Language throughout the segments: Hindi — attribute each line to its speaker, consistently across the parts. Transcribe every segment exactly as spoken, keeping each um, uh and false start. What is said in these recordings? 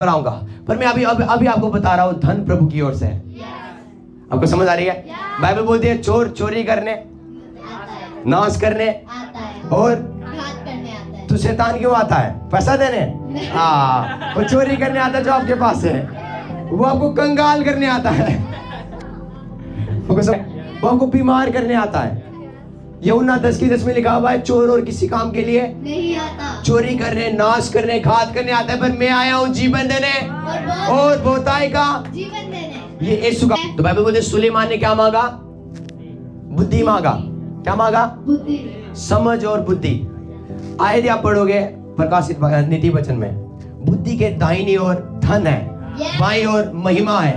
Speaker 1: कराऊंगा, पर मैं अभी अभी अभी आपको बता रहा हूँ धन प्रभु की ओर से है। आपको समझ आ रही है? बाइबल बोलती है चोर चोरी करने, नाश करने और तो शैतान क्यों आता है? पैसा देने। हाँ, वो चोरी करने आता है जो आपके पास है, वो आपको कंगाल करने आता है, वो आपको बीमार करने आता है। यूहन्ना दस की दस में लिखा हुआ है चोर और किसी काम के लिए नहीं आता, चोरी करने, नाश करने, घात करने आता है, पर मैं आया हूँ जीवन देने और बहुताई का जीवन देने। ये यीशु का। तो बाइबल बोलते सुलेमान ने क्या मांगा? बुद्धि मांगा। क्या मांगा? बुद्धि, समझ और बुद्धि। आयत आप पढ़ोगे प्रकाशित नीति वचन में, बुद्धि के दाहिनी ओर धन है, बाईं ओर महिमा है।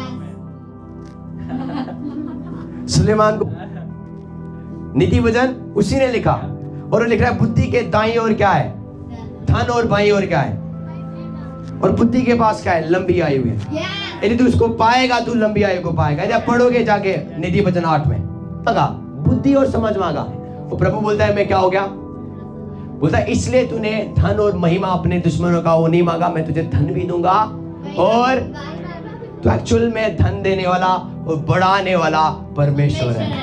Speaker 1: सुलेमान को नीति वचन उसी ने लिखा, और वो लिख रहा है बुद्धि के दाईं ओर क्या है? धन, और बाईं ओर क्या है? और बुद्धि के पास क्या है? लंबी आयु है। यदि तू उसको पाएगा तू लंबी आयु को पाएगा। जब पढ़ोगे जाके नीति वचन आठ में, मांगा बुद्धि और समझ मांगा, वो प्रभु बोलता है मैं क्या हो गया? बोलता है इसलिए तूने धन और महिमा अपने दुश्मनों का वो नहीं मांगा, मैं तुझे धन भी दूंगा, और तो एक्चुअल में धन देने वाला और बढ़ाने वाला परमेश्वर है,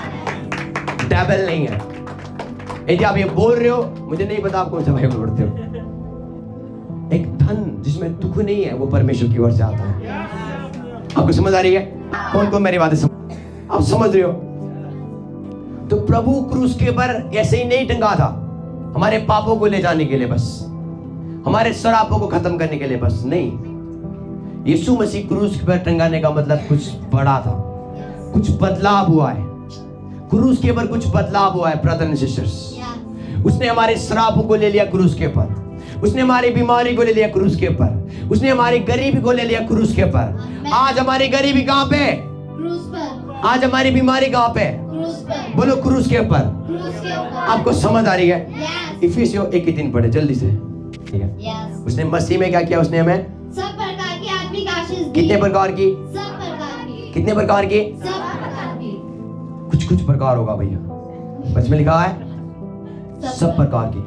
Speaker 1: डेविल नहीं है। यदि आप ये बोल रहे हो, मुझे नहीं पता आप कौन सा बाइबल पढ़ते हो, एक धन जिसमें दुख नहीं है वो परमेश्वर की ओर से आता है। आपको समझ आ रही है? कौन कौन मेरी बातें समझ आप समझ रहे हो? तो प्रभु क्रूस के ऊपर ऐसे ही नहीं टंगा था हमारे पापों को ले जाने के लिए, बस हमारे शरापों को खत्म करने के लिए, बस नहीं। यीशु मसीह क्रूस पर टंगाने का मतलब कुछ बड़ा था, कुछ बदलाव हुआ है क्रूस के ऊपर, कुछ बदलाव हुआ है ब्रदर एंड सिस्टर्स। उसने हमारे शरापों को ले लिया क्रूस के ऊपर, उसने हमारी बीमारी को ले लिया क्रूस के ऊपर, उसने हमारी गरीबी को ले लिया क्रूस के ऊपर। आज हमारी गरीबी कहाँ पे? क्रूस पर। आज हमारी बीमारी कहाँ पे? क्रूस पर। बोलो क्रूस के ऊपर। आपको समझ आ रही है? इफिसियों एक ही दिन पढ़े जल्दी से, ठीक है? yes. उसने मसीह में क्या किया? उसने हमें
Speaker 2: सब प्रकार की आत्मिक आशीष दी।
Speaker 1: कितने प्रकार की?
Speaker 2: सब प्रकार की।
Speaker 1: कितने प्रकार की?
Speaker 2: सब प्रकार की।
Speaker 1: कुछ कुछ प्रकार होगा भैया, बच में लिखा है सब, सब प्रकार की।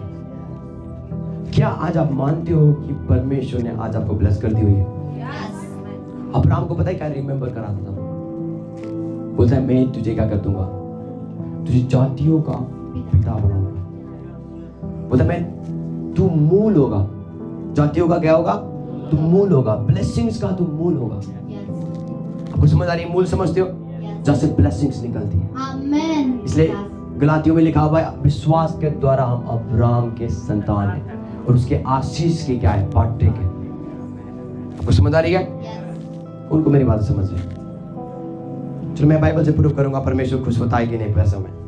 Speaker 1: क्या आज आप मानते हो कि परमेश्वर ने आज आपको ब्लेस कर दी हुई है? yes. अब्राहम को पता है क्या रिमेंबर कराता था? बोलता है मैं तुझे क्या कर दूंगा? तुझे जातियों का पिता बनाऊंगा। बोलता मैं तू मूल होगा, जातियों का क्या होगा? तू मूल होगा, ब्लेसिंग्स का तू मूल होगा। yes. आपको समझ आ रही है? मूल समझते हो? yes. जहाँ से ब्लेसिंग्स निकलती है।
Speaker 2: आमेन।
Speaker 1: इसलिए गलातियों में लिखा हुआ है विश्वास के द्वारा हम अब्राहम के संतान हैं और उसके आशीष के क्या है? पार्टे के। आपको समझ आ रही है? yes. उनको मेरी बात समझ रही है? चलो मैं बाइबल से प्रूव करूंगा परमेश्वर खुश होता है कि नहीं पैसों में।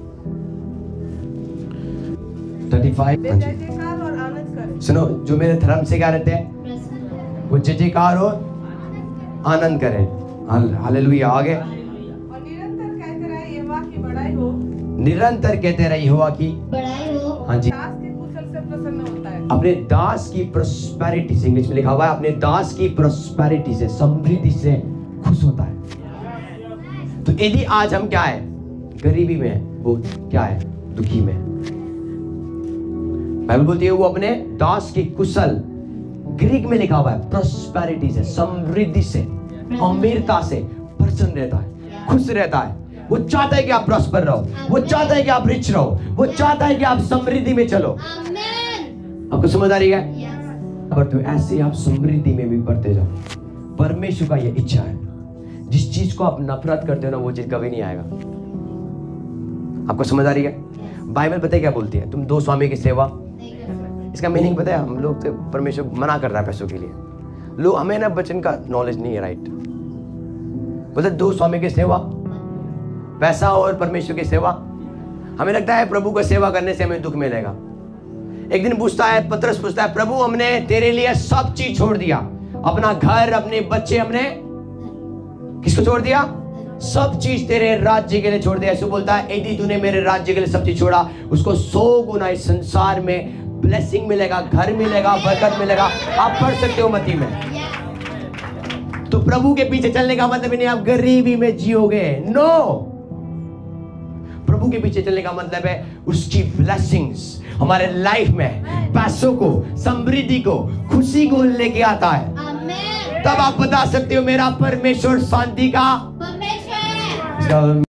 Speaker 1: पैंतीस
Speaker 3: और आनंद करें।
Speaker 1: सुनो, जो मेरे धर्म से क्या रहते हैं वो जय जयकार और आनंद करें। हालेलुया। आगे
Speaker 3: और निरंतर कहते रहे यहोवा की बड़ाई हो।
Speaker 1: निरंतर कहते रहे यहोवा की
Speaker 2: बड़ाई हो।
Speaker 1: हाँ जी।
Speaker 3: दास के कुशल से प्रसन्न होता है।
Speaker 1: अपने दास की प्रोस्पेरिटी से, इंग्लिश में लिखा हुआ है अपने दास की प्रोस्पेरिटी से, समृद्धि से खुश होता है। तो यदि आज हम क्या है? गरीबी में, वो क्या है? दुखी में। बाइबल बोलती है वो अपने दास की कुशल, ग्रीक में लिखा हुआ है प्रोस्पेरिटी से, समृद्धि से, अमीरता से प्रसन्न रहता है, खुश रहता है। वो चाहता है कि आप प्रॉस्पर रहो, वो चाहता है कि आप रिच रहो, वो चाहता है कि आप समृद्धि में चलो। आपको समझ आ रही है? पर तो ऐसे आप समृद्धि में भी बढ़ते जाओ। परमेश्वर का ये इच्छा है। जिस चीज को आप नफरत करते हो ना वो चीज कभी नहीं आएगा। आपको समझ आ रही है? बाइबल पता है क्या बोलती है? तुम दो स्वामी की सेवा, इसका मीनिंग पता है? हम लोग से परमेश्वर मना कर रहा है पैसों के लिए। लोग, हमें ना वचन का नॉलेज नहीं है, राइट? बोलते दो स्वामी की सेवा, पैसा और परमेश्वर की सेवा। हमें लगता है प्रभु को सेवा करने से हमें दुख मिलेगा। एक दिन पूछता है, पतरस पूछता है, प्रभु हमने तेरे लिए सब चीज छोड़ दिया, अपना घर, अपने बच्चे, हमने किसको छोड़ दिया? सब चीज तेरे राज्य के लिए छोड़ दिया। ऐसे बोलता है यदि तूने मेरे राज्य के लिए सब चीज छोड़ा, उसको सौ गुना इस संसार में ब्लेसिंग मिलेगा, घर मिलेगा, बरकत मिलेगा। आप पढ़ सकते हो मत्ती में। तो प्रभु के पीछे चलने का मतलब नहीं आप गरीबी में जियोगे, नो। प्रभु प्रभु के पीछे चलने का मतलब है उसकी ब्लेसिंग्स हमारे लाइफ में पैसों को, समृद्धि को, खुशी को लेके आता है।
Speaker 2: आमेन।
Speaker 1: तब आप बता सकते हो मेरा परमेश्वर शांति का
Speaker 2: परमेश्वर।